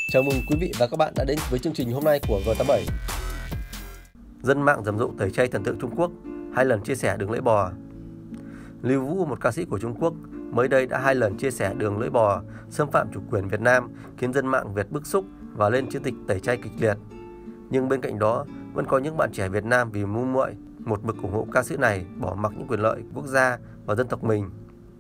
Chào mừng quý vị và các bạn đã đến với chương trình hôm nay của G87. Dân mạng rầm rộ tẩy chay thần tượng Trung Quốc, 2 lần chia sẻ đường lưỡi bò. Lưu Vũ, một ca sĩ của Trung Quốc, mới đây đã 2 lần chia sẻ đường lưỡi bò xâm phạm chủ quyền Việt Nam, khiến dân mạng Việt bức xúc và lên chiến dịch tẩy chay kịch liệt. Nhưng bên cạnh đó, vẫn có những bạn trẻ Việt Nam vì ngu muội một mực ủng hộ ca sĩ này, bỏ mặc những quyền lợi quốc gia và dân tộc mình.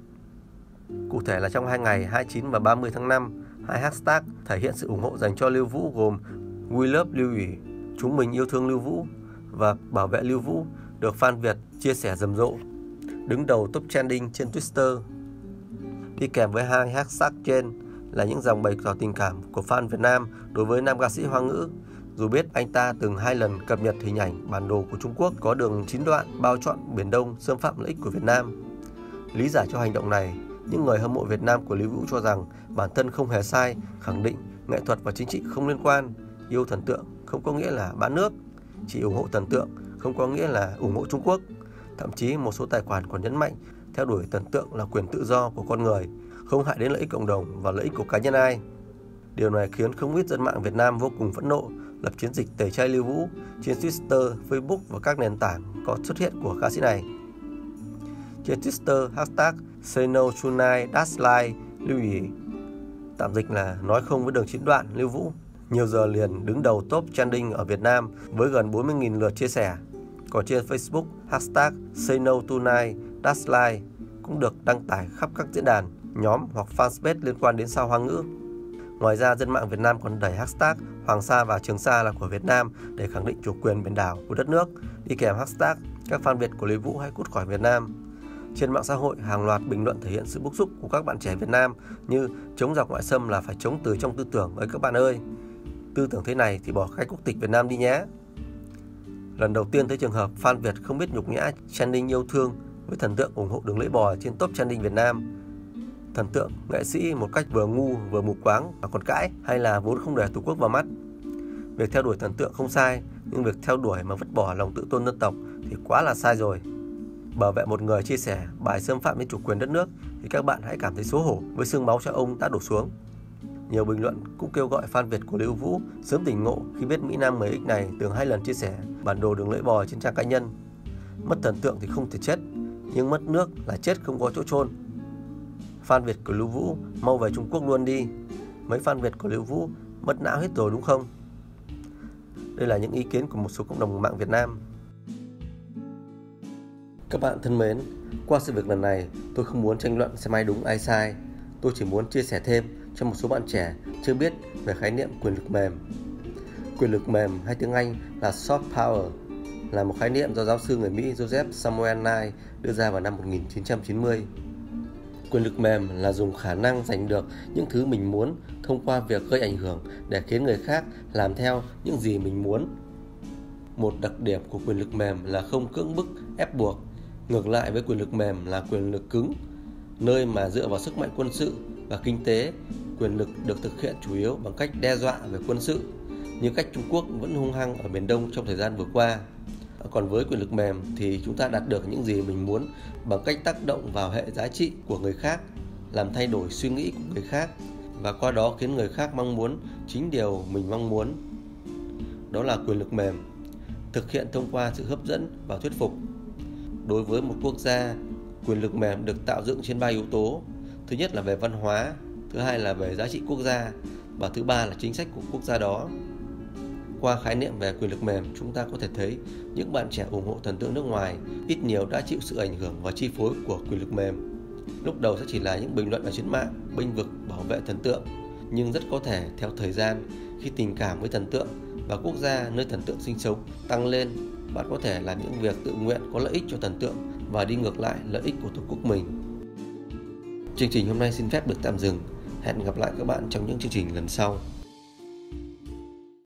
Cụ thể là trong 2 ngày 29 và 30 tháng 5, 2 hashtag thể hiện sự ủng hộ dành cho Lưu Vũ gồm We Love Lưu Ủy, chúng mình yêu thương Lưu Vũ và bảo vệ Lưu Vũ được fan Việt chia sẻ rầm rộ, đứng đầu top trending trên Twitter. Đi kèm với 2 hashtag trên là những dòng bày tỏ tình cảm của fan Việt Nam đối với nam ca sĩ Hoa ngữ, dù biết anh ta từng 2 lần cập nhật hình ảnh bản đồ của Trung Quốc có đường 9 đoạn bao trọn Biển Đông xâm phạm lợi ích của Việt Nam. Lý giải cho hành động này, những người hâm mộ Việt Nam của Lưu Vũ cho rằng bản thân không hề sai, khẳng định nghệ thuật và chính trị không liên quan, yêu thần tượng không có nghĩa là bán nước, chỉ ủng hộ thần tượng không có nghĩa là ủng hộ Trung Quốc. Thậm chí một số tài khoản còn nhấn mạnh theo đuổi thần tượng là quyền tự do của con người, không hại đến lợi ích cộng đồng và lợi ích của cá nhân ai. Điều này khiến không ít dân mạng Việt Nam vô cùng phẫn nộ, lập chiến dịch tẩy chay Lưu Vũ trên Twitter, Facebook và các nền tảng có xuất hiện của ca sĩ này. Trên Twitter, hashtag Say No Tonight That's Lie Lưu Ủy, tạm dịch là nói không với đường 9 đoạn Lưu Vũ, nhiều giờ liền đứng đầu top trending ở Việt Nam với gần 40.000 lượt chia sẻ. Còn trên Facebook, hashtag Say No Tonight That's Lie cũng được đăng tải khắp các diễn đàn, nhóm hoặc fanpage liên quan đến sao Hoa ngữ. Ngoài ra, dân mạng Việt Nam còn đẩy hashtag Hoàng Sa và Trường Sa là của Việt Nam để khẳng định chủ quyền biển đảo của đất nước, đi kèm hashtag các fan Việt của Lưu Vũ hãy cút khỏi Việt Nam. Trên mạng xã hội, hàng loạt bình luận thể hiện sự bức xúc của các bạn trẻ Việt Nam như chống giặc ngoại xâm là phải chống từ trong tư tưởng ấy các bạn ơi. Tư tưởng thế này thì bỏ cái quốc tịch Việt Nam đi nhé. Lần đầu tiên thấy trường hợp fan Việt không biết nhục nhã trending yêu thương với thần tượng ủng hộ đường lưỡi bò trên top trending Việt Nam. Thần tượng, nghệ sĩ một cách vừa ngu vừa mù quáng mà còn cãi, hay là vốn không để Tổ quốc vào mắt. Việc theo đuổi thần tượng không sai, nhưng việc theo đuổi mà vứt bỏ lòng tự tôn dân tộc thì quá là sai rồi. Bảo vệ một người chia sẻ bài xâm phạm đến chủ quyền đất nước thì các bạn hãy cảm thấy xấu hổ với xương máu cho ông đã đổ xuống. Nhiều bình luận cũng kêu gọi fan Việt của Lưu Vũ sớm tỉnh ngộ khi biết Mỹ Nam 10X này từng 2 lần chia sẻ bản đồ đường lưỡi bò trên trang cá nhân. Mất thần tượng thì không thể chết, nhưng mất nước là chết không có chỗ chôn. Fan Việt của Lưu Vũ mau về Trung Quốc luôn đi. Mấy fan Việt của Lưu Vũ mất não hết rồi đúng không? Đây là những ý kiến của một số cộng đồng mạng Việt Nam. Các bạn thân mến, qua sự việc lần này, tôi không muốn tranh luận xem ai đúng ai sai. Tôi chỉ muốn chia sẻ thêm cho một số bạn trẻ chưa biết về khái niệm quyền lực mềm. Quyền lực mềm hay tiếng Anh là soft power là một khái niệm do giáo sư người Mỹ Joseph Samuel Nye đưa ra vào năm 1990. Quyền lực mềm là dùng khả năng giành được những thứ mình muốn thông qua việc gây ảnh hưởng để khiến người khác làm theo những gì mình muốn. Một đặc điểm của quyền lực mềm là không cưỡng bức, ép buộc. Ngược lại với quyền lực mềm là quyền lực cứng, nơi mà dựa vào sức mạnh quân sự và kinh tế, quyền lực được thực hiện chủ yếu bằng cách đe dọa về quân sự, như cách Trung Quốc vẫn hung hăng ở Biển Đông trong thời gian vừa qua. Còn với quyền lực mềm thì chúng ta đạt được những gì mình muốn bằng cách tác động vào hệ giá trị của người khác, làm thay đổi suy nghĩ của người khác và qua đó khiến người khác mong muốn chính điều mình mong muốn. Đó là quyền lực mềm, thực hiện thông qua sự hấp dẫn và thuyết phục. Đối với một quốc gia, quyền lực mềm được tạo dựng trên 3 yếu tố. Thứ nhất là về văn hóa, thứ hai là về giá trị quốc gia và thứ ba là chính sách của quốc gia đó. Qua khái niệm về quyền lực mềm, chúng ta có thể thấy những bạn trẻ ủng hộ thần tượng nước ngoài ít nhiều đã chịu sự ảnh hưởng và chi phối của quyền lực mềm. Lúc đầu sẽ chỉ là những bình luận ở trên mạng, bênh vực bảo vệ thần tượng, nhưng rất có thể theo thời gian, khi tình cảm với thần tượng và quốc gia nơi thần tượng sinh sống tăng lên, bạn có thể làm những việc tự nguyện có lợi ích cho thần tượng và đi ngược lại lợi ích của Tổ quốc mình. Chương trình hôm nay xin phép được tạm dừng. Hẹn gặp lại các bạn trong những chương trình lần sau.